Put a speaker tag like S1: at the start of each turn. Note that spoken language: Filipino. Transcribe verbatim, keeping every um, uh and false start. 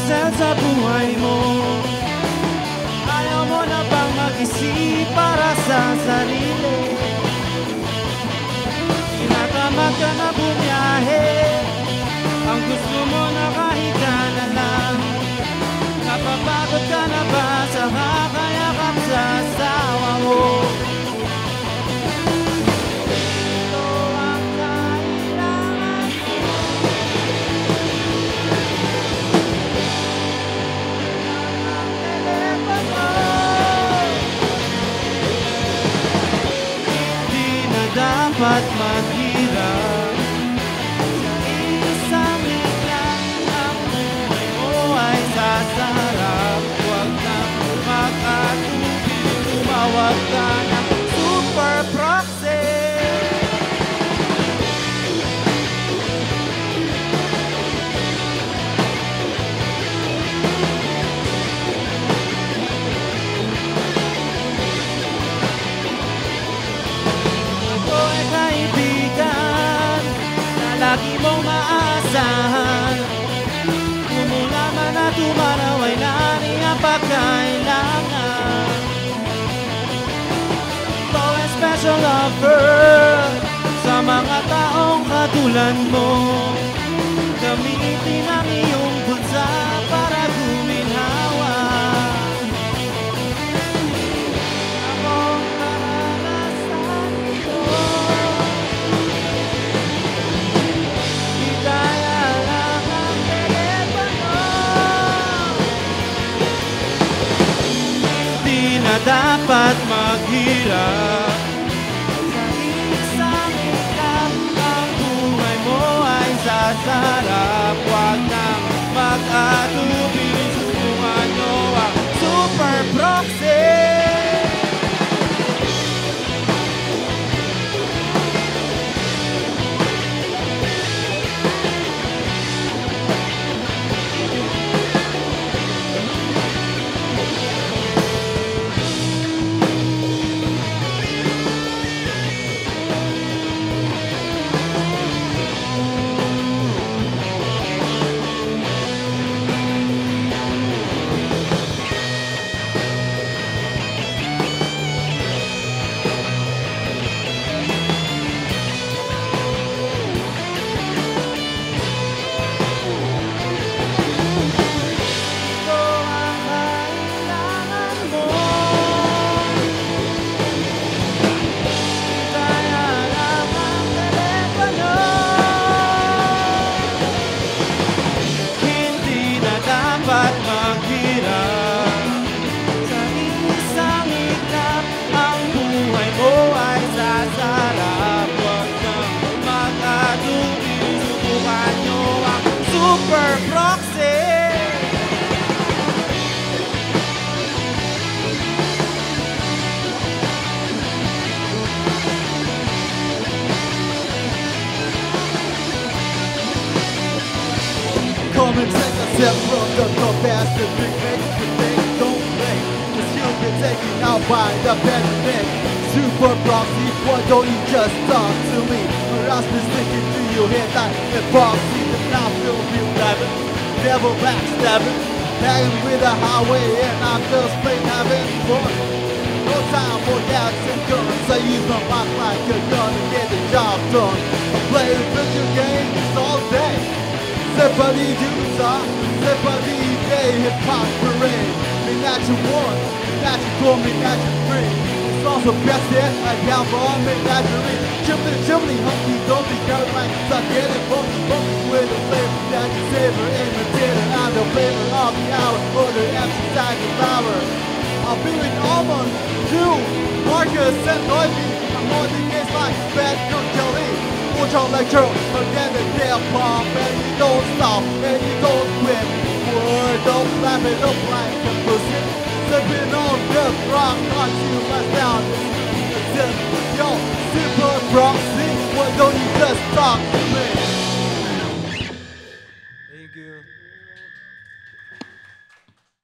S1: excel sa buhay mo? Ayaw mo na bang mag-isip para sa sarili? Tinatamad ka na bumiyahe, ang gusto mo na kahiga na lang. Napapagod ka na ba sa kakayakap sa asawa mo? Ito ang kailangan mo. Ang telepono. Hindi na dapat maghirap. Tumawag ka ng Superproxy. Ito ay kaibigan na lagi mong maaasahan. Kumula man at tumaraw ay nani ang pagkailangan. Special offer sa mga taong katulad mo. Gamitin ang iyong bulsa para guminhawa. Akong karanasan ito, di kaya lang ang telepono. Hindi na dapat maghirap. Sarap, huwag nang mag-atubili. Subukan nyo ang Superproxy. Superproxy.
S2: Come and take a step from the compass to big make the thing don't make. Cause you've been taken out by the pandemic. Superproxy, why don't you just talk to me? Or I'll be sticking to your head like a proxy. Now feel real driving, never backstabbing, tagging with the highway, and I'm just plain having fun. No time for doubts and guns. I use my mind like a gun to get the job done. I play video games all day. Somebody do the talk, somebody day hip hop parade. Me not you one, me not you two, me not you three. It's also best that I count for all me not you read. Chimney, chimney, hunky, don't be carried like suck it and funky, funky with the flavor that you savor in the dinner. I'm the flavor of the hour, or the empty side of flower. I'll be with almost two, Markus and Noisy. I'm on the case like bad cook jelly. Ultra lecture, again the tail bomb, and you don't stop, and you don't quit. Word, don't flap it up like a pussy. Sipping on milk, rock, not you, my sound. Yo, Superproxy.